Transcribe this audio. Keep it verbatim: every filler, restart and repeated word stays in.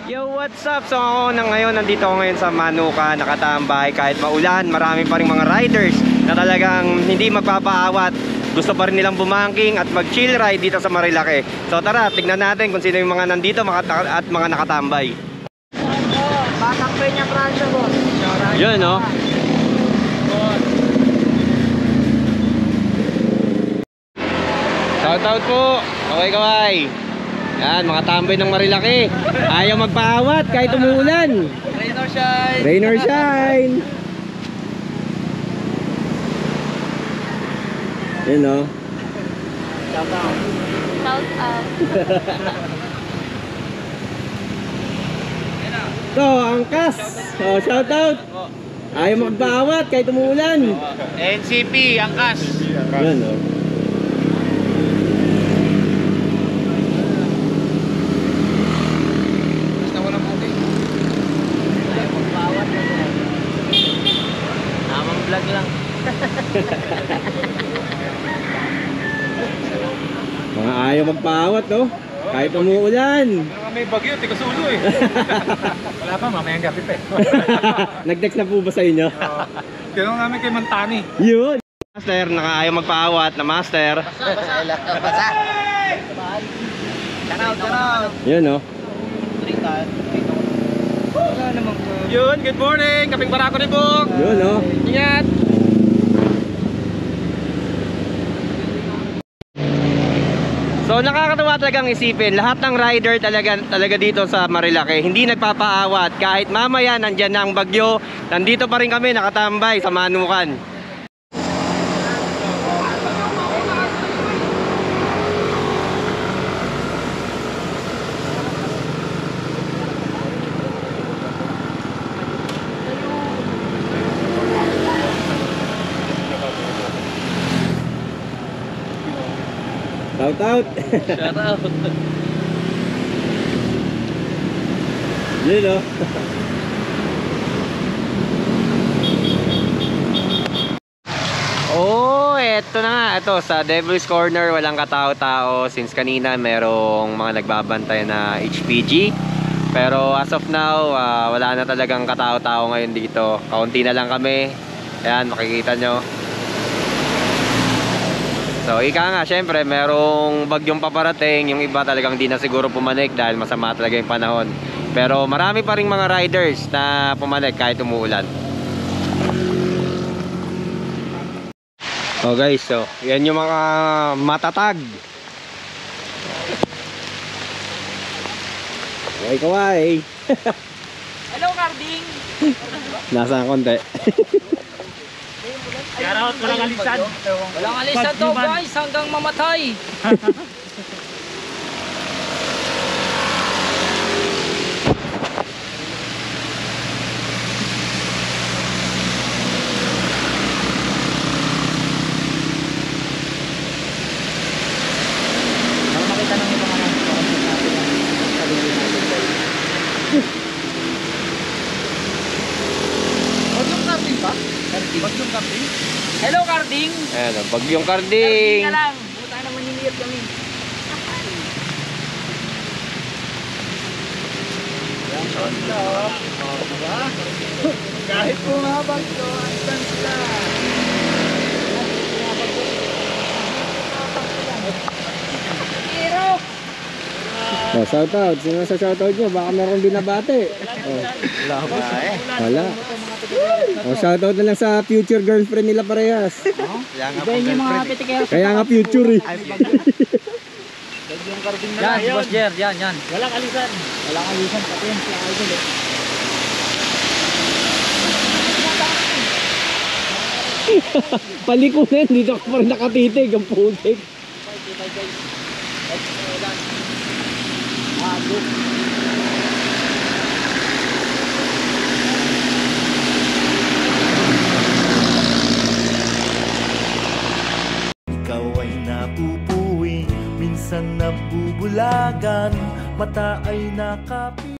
Yo, what's up? So ako na ngayon, nandito ako ngayon sa Manukan, nakatambay kahit maulan. Marami pa rin mga riders na talagang hindi magpapaawat. Gusto pa rin nilang bumangking at mag-chill ride dito sa Marilake. So tara, tignan natin kung sino yung mga nandito at mga nakatambay. Batang Peña Francia, boss. Yun, no? Shout out po. Okay, kaway. Yan, mga tambay ng Marilake. Ayaw magpaawat kahit umuulan. Rain or shine. Rain or shine. Yun, no? Shout out. Shout out. So, angkas. Oh, shout out. Ayaw magpaawat kahit umuulan. N C P, angkas. Yun, no? Vlog lang. Mga ayaw magpaawat, no? Kahit umuulan. May bagyo, tigas ulo eh. Wala pa, mamayang gabi pa eh. Nag-text na po ba sa inyo? Uh, Tinanong namin kay Mantani. Yun. Master, nakaayaw magpaawat na master. Basa, basa. Basa. Tanaw, tanaw. Yun, no? Wala naman po. Yun, good morning. Kaping barako ni Bok. Yun, no? Ingat. So nakakatawa talagang isipin, lahat ng rider talaga, talaga dito sa Marilake hindi nagpapaawat kahit mamaya nandyan na ang bagyo, nandito pa rin kami nakatambay sa Manukan. Shout out. Shout out. Yun, no? Oh, eto na nga. Ito, sa Devil's Corner, walang katao-tao. Since kanina, merong mga nagbabantay na H P G. Pero as of now, uh, wala na talagang katao-tao ngayon dito. Kaunti na lang kami. Ayan, makikita nyo. So, ika nga, syempre, merong bagyong paparating. Yung iba talagang di na siguro pumanik dahil masama talaga yung panahon. Pero marami pa rin mga riders na pumanik kahit umuulan. Oh guys, so yan yung mga matatag. Kaway kaway. Hello, Carding. Nasa konti. Shoutout, walang alisan. Walang alisan to, guys, hanggang mamatay. Para makita ng ibang ano. Bagyong Carding ba? Bagyong Carding? Hello, Carding. Ayan, oh, bagyong Carding Karding. nga lang. Buta na maniniyot kami. Kahit bumabag to, andan sila. Hero! Oh, shout out. Sino sa shout out nyo? Baka meron binabate. Oh, Wala ba eh? wala. Oh, shout out na lang sa future girlfriend nila parehas. Ibayin yung mga pitikero. Kaya nga future eh. Yung Carding na yan, si Boss Jer, yan, yan. Walang alisan. Walang alisan, pati yan, si Idol eh. Palikunan, dito ka pa rin nakatitig. Ang putik. Ikaw ay napupuwi, minsan nabubulagan, mata ay nakapi.